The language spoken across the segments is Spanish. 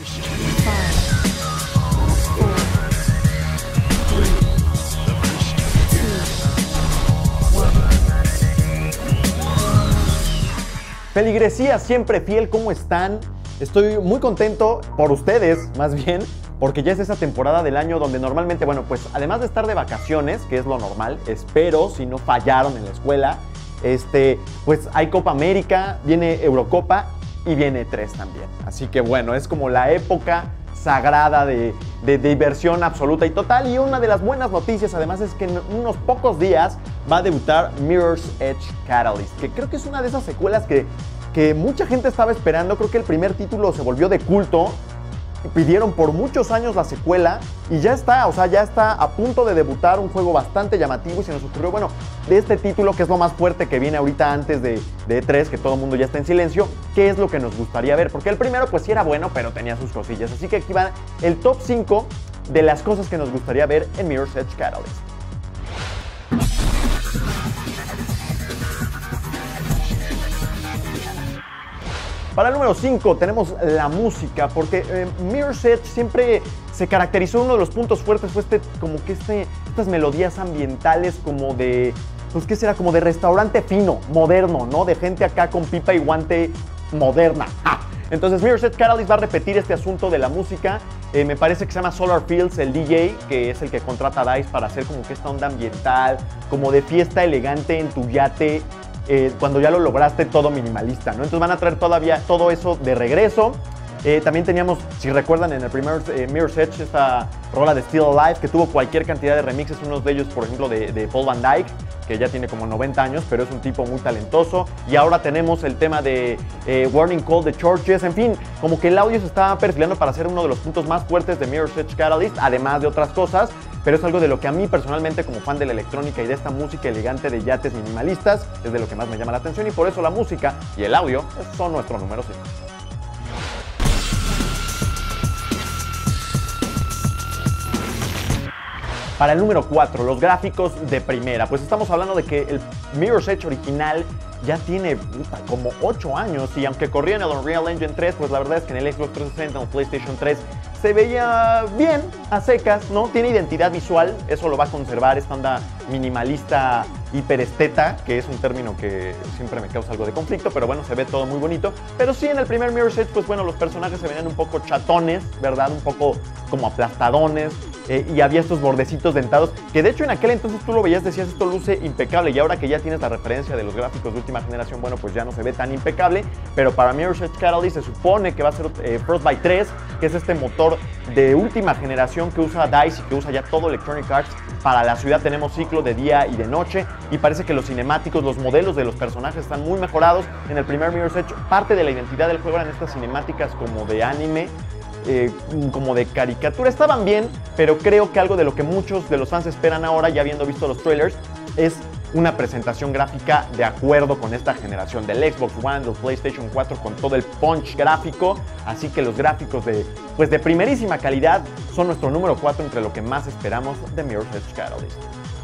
Feligresía siempre fiel, ¿cómo están? Estoy muy contento por ustedes, más bien, porque ya es esa temporada del año donde normalmente, bueno, pues además de estar de vacaciones, que es lo normal, espero, si no fallaron en la escuela, pues hay Copa América, viene Eurocopa y viene E3 también. Así que bueno, es como la época sagrada de diversión absoluta y total. Y una de las buenas noticias además es que en unos pocos días va a debutar Mirror's Edge Catalyst, que creo que es una de esas secuelas que mucha gente estaba esperando. Creo que el primer título se volvió de culto, pidieron por muchos años la secuela y ya está, o sea, ya está a punto de debutar un juego bastante llamativo. Y se nos ocurrió, bueno, de este título que es lo más fuerte que viene ahorita antes de E3, que todo el mundo ya está en silencio, ¿qué es lo que nos gustaría ver? Porque el primero pues sí era bueno, pero tenía sus cosillas. Así que aquí va el top 5 de las cosas que nos gustaría ver en Mirror's Edge Catalyst. Para el número 5 tenemos la música, porque Mirror's Edge siempre se caracterizó, uno de los puntos fuertes fue estas melodías ambientales como de, pues qué será, como de restaurante fino, moderno, ¿no? De gente acá con pipa y guante moderna. ¡Ah! Entonces Mirror's Edge Catalyst va a repetir este asunto de la música. Me parece que se llama Solar Fields, el DJ, que es el que contrata a DICE para hacer como que esta onda ambiental, como de fiesta elegante en tu yate, cuando ya lo lograste todo minimalista, ¿no? Entonces van a traer todavía todo eso de regreso. También teníamos, si recuerdan, en el primer Mirror's Edge, esta rola de Still Alive, que tuvo cualquier cantidad de remixes, unos de ellos, por ejemplo, de Paul Van Dyke, que ya tiene como 90 años, pero es un tipo muy talentoso. Y ahora tenemos el tema de Warning Call de Churches. En fin, como que el audio se está perfilando para ser uno de los puntos más fuertes de Mirror's Edge Catalyst, además de otras cosas. Pero es algo de lo que a mí personalmente, como fan de la electrónica y de esta música elegante de yates minimalistas, es de lo que más me llama la atención, y por eso la música y el audio son nuestro número 5. Para el número 4, los gráficos de primera. Pues estamos hablando de que el Mirror's Edge original ya tiene como 8 años, y aunque corría en el Unreal Engine 3, pues la verdad es que en el Xbox 360 o el PlayStation 3 se veía bien, a secas, ¿no? Tiene identidad visual, eso lo va a conservar, esta onda minimalista hiperesteta, que es un término que siempre me causa algo de conflicto, pero bueno, se ve todo muy bonito. Pero sí, en el primer Mirror's Edge, pues bueno, los personajes se venían un poco chatones, ¿verdad? Un poco como aplastadones, y había estos bordecitos dentados, que de hecho en aquel entonces tú lo veías, decías, esto luce impecable, y ahora que ya tienes la referencia de los gráficos de última generación, bueno, pues ya no se ve tan impecable. Pero para Mirror's Edge Catalyst se supone que va a ser Frostbite 3, que es este motor de última generación que usa DICE y que usa ya todo Electronic Arts. Para la ciudad tenemos ciclo de día y de noche, y parece que los cinemáticos, los modelos de los personajes están muy mejorados. En el primer Mirror's Edge, parte de la identidad del juego eran estas cinemáticas como de anime, como de caricatura. Estaban bien, pero creo que algo de lo que muchos de los fans esperan ahora, ya habiendo visto los trailers, es una presentación gráfica de acuerdo con esta generación del Xbox One, del PlayStation 4, con todo el punch gráfico. Así que los gráficos de primerísima calidad son nuestro número 4 entre lo que más esperamos de Mirror's Edge Catalyst.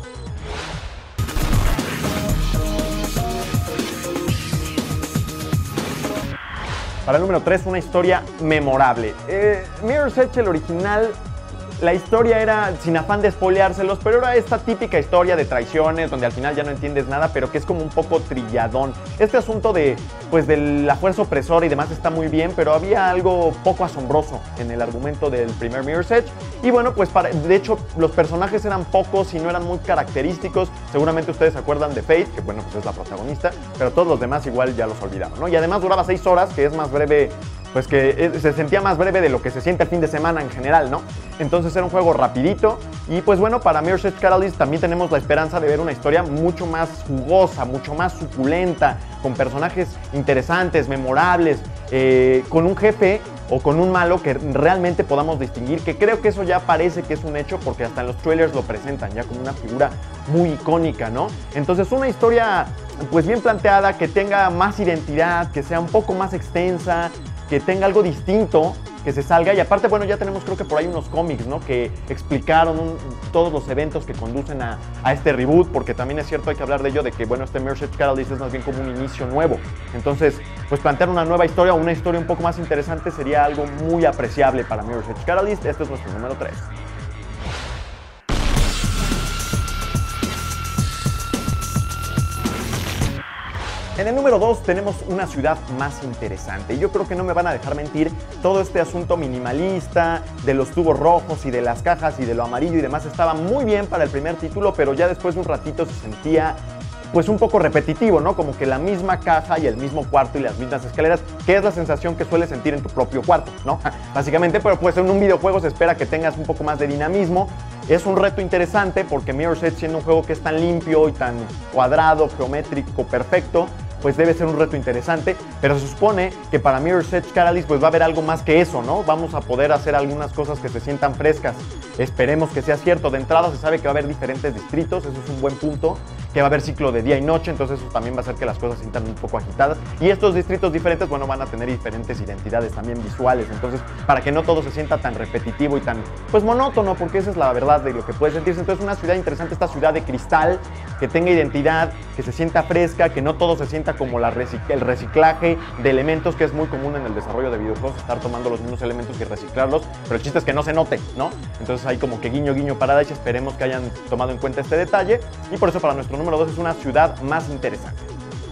Para el número 3, una historia memorable. Mirror's Edge, el original, la historia era, sin afán de spoileárselos, pero era esta típica historia de traiciones, donde al final ya no entiendes nada, pero que es como un poco trilladón. Este asunto de la fuerza opresora y demás está muy bien, pero había algo poco asombroso en el argumento del primer Mirror's Edge. Y bueno, pues de hecho los personajes eran pocos y no eran muy característicos. Seguramente ustedes se acuerdan de Faith, que bueno, pues es la protagonista, pero todos los demás igual ya los olvidaron, ¿no? Y además duraba 6 horas, que es más breve, pues que se sentía más breve de lo que se siente el fin de semana en general, ¿no? Entonces era un juego rapidito. Y pues bueno, para Mirror's Edge Catalyst también tenemos la esperanza de ver una historia mucho más jugosa, mucho más suculenta, con personajes interesantes, memorables, con un jefe o con un malo que realmente podamos distinguir, que creo que eso ya parece que es un hecho, porque hasta en los trailers lo presentan ya como una figura muy icónica, ¿no? Entonces una historia pues bien planteada, que tenga más identidad, que sea un poco más extensa, que tenga algo distinto, que se salga. Y aparte, bueno, ya tenemos creo que por ahí unos cómics, ¿no? Que explicaron todos los eventos que conducen a este reboot, porque también es cierto, hay que hablar de ello, de que, bueno, este Mirror's Edge Catalyst es más bien como un inicio nuevo. Entonces, pues plantear una nueva historia o una historia un poco más interesante sería algo muy apreciable para Mirror's Edge Catalyst. Este es nuestro número 3. En el número 2 tenemos una ciudad más interesante. Y yo creo que no me van a dejar mentir, todo este asunto minimalista de los tubos rojos y de las cajas y de lo amarillo y demás estaba muy bien para el primer título, pero ya después de un ratito se sentía pues un poco repetitivo, ¿no? Como que la misma caja y el mismo cuarto y las mismas escaleras, que es la sensación que sueles sentir en tu propio cuarto, ¿no? Básicamente, pero pues en un videojuego se espera que tengas un poco más de dinamismo. Es un reto interesante porque Mirror's Edge, siendo un juego que es tan limpio y tan cuadrado, geométrico, perfecto, pues debe ser un reto interesante, pero se supone que para Mirror's Edge Catalyst pues va a haber algo más que eso, ¿no? Vamos a poder hacer algunas cosas que se sientan frescas. Esperemos que sea cierto. De entrada se sabe que va a haber diferentes distritos, eso es un buen punto, que va a haber ciclo de día y noche, entonces eso también va a hacer que las cosas se sientan un poco agitadas. Y estos distritos diferentes, bueno, van a tener diferentes identidades también visuales, entonces para que no todo se sienta tan repetitivo y tan, pues monótono, porque esa es la verdad de lo que puede sentirse. Entonces una ciudad interesante, esta ciudad de cristal, que tenga identidad, que se sienta fresca, que no todo se sienta como el reciclaje de elementos, que es muy común en el desarrollo de videojuegos, estar tomando los mismos elementos y reciclarlos, pero el chiste es que no se note, ¿no? Entonces hay como que guiño guiño para Daesh, esperemos que hayan tomado en cuenta este detalle, y por eso para nuestro número 2 es una ciudad más interesante.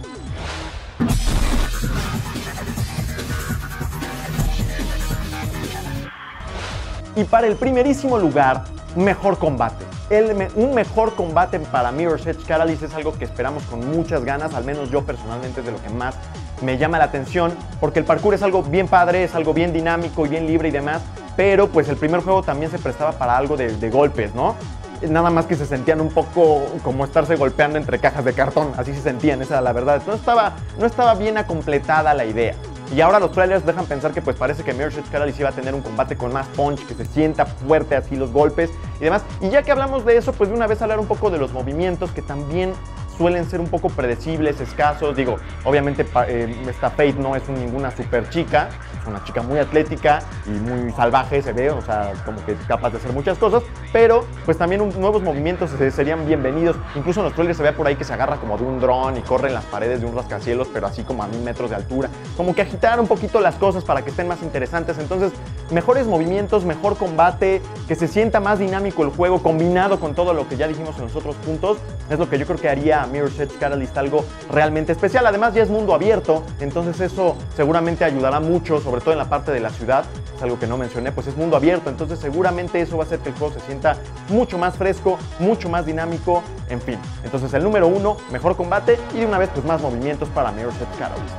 Y para el primerísimo lugar, mejor combate. Un mejor combate para Mirror's Edge Catalyst es algo que esperamos con muchas ganas, al menos yo personalmente es de lo que más me llama la atención, porque el parkour es algo bien padre, es algo bien dinámico y bien libre y demás, pero pues el primer juego también se prestaba para algo de golpes, ¿no? Nada más que se sentían un poco como estarse golpeando entre cajas de cartón, así se sentían, esa era la verdad. No estaba bien acompletada la idea. Y ahora los trailers dejan pensar que pues parece que Mirror's Edge Catalyst iba a tener un combate con más punch, que se sienta fuerte así los golpes y demás. Y ya que hablamos de eso, pues de una vez hablar un poco de los movimientos, que también suelen ser un poco predecibles, escasos. Digo, obviamente esta Faith no es ninguna super chica, es una chica muy atlética y muy salvaje, se ve, o sea, como que capaz de hacer muchas cosas, pero pues también nuevos movimientos serían bienvenidos. Incluso en los trailers se ve por ahí que se agarra como de un dron y corre en las paredes de un rascacielos, pero así como a 1000 metros de altura, como que agitar un poquito las cosas para que estén más interesantes. Entonces, mejores movimientos, mejor combate, que se sienta más dinámico el juego, combinado con todo lo que ya dijimos en los otros puntos, es lo que yo creo que haría a Mirror's Edge Catalyst algo realmente especial. Además ya es mundo abierto, entonces eso seguramente ayudará mucho, sobre todo en la parte de la ciudad, es algo que no mencioné, pues es mundo abierto, entonces seguramente eso va a hacer que el juego se sienta mucho más fresco, mucho más dinámico, en fin. Entonces el número 1, mejor combate, y de una vez pues más movimientos para Mirror's Edge Catalyst.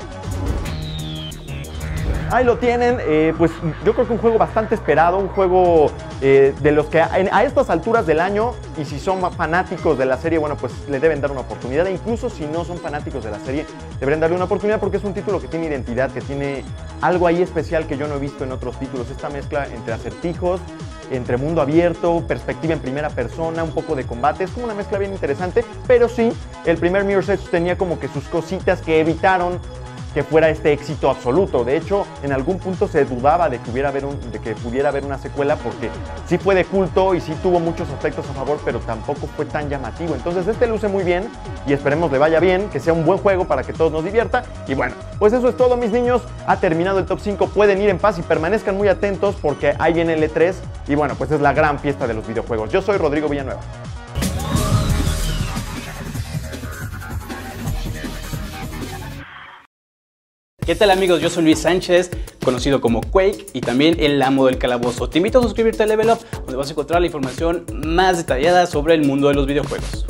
Ahí lo tienen, pues yo creo que un juego bastante esperado, un juego de los que a estas alturas del año, y si son fanáticos de la serie, bueno, pues le deben dar una oportunidad, e incluso si no son fanáticos de la serie, deberían darle una oportunidad porque es un título que tiene identidad, que tiene algo ahí especial que yo no he visto en otros títulos, esta mezcla entre acertijos, entre mundo abierto, perspectiva en primera persona, un poco de combate, es como una mezcla bien interesante, pero sí, el primer Mirror's Edge tenía como que sus cositas que evitaron que fuera este éxito absoluto. De hecho, en algún punto se dudaba de que pudiera haber una secuela, porque sí fue de culto y sí tuvo muchos aspectos a favor, pero tampoco fue tan llamativo. Entonces este luce muy bien y esperemos le vaya bien, que sea un buen juego para que todos nos divierta. Y bueno, pues eso es todo, mis niños. Ha terminado el top 5, pueden ir en paz y permanezcan muy atentos porque ahí viene el E3 y bueno, pues es la gran fiesta de los videojuegos. Yo soy Rodrigo Villanueva. ¿Qué tal, amigos? Yo soy Luis Sánchez, conocido como Quake y también el amo del calabozo. Te invito a suscribirte a Level Up, donde vas a encontrar la información más detallada sobre el mundo de los videojuegos.